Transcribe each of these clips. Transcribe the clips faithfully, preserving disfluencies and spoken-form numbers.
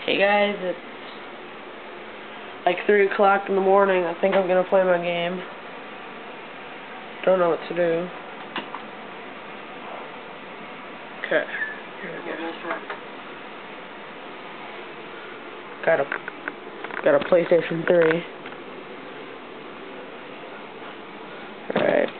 Hey guys, it's like three o'clock in the morning. I think I'm gonna play my game. Don't know what to do. Okay. Here we go. Got a got a PlayStation three. Alright.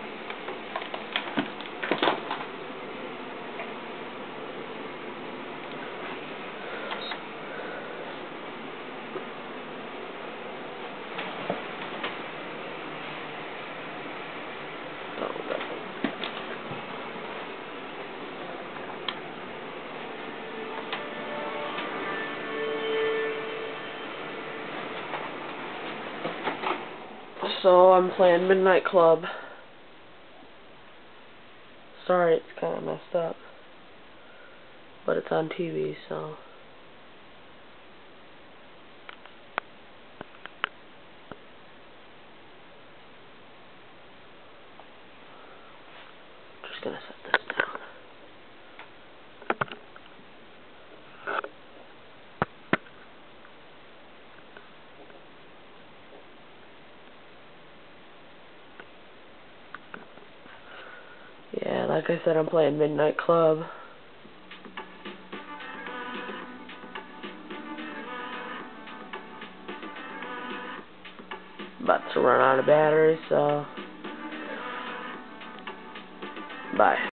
So I'm playing Midnight Club. Sorry, it's kind of messed up, but it's on T V, so. Just gonna set this down. Yeah, like I said, I'm playing Midnight Club. About to run out of battery, so bye.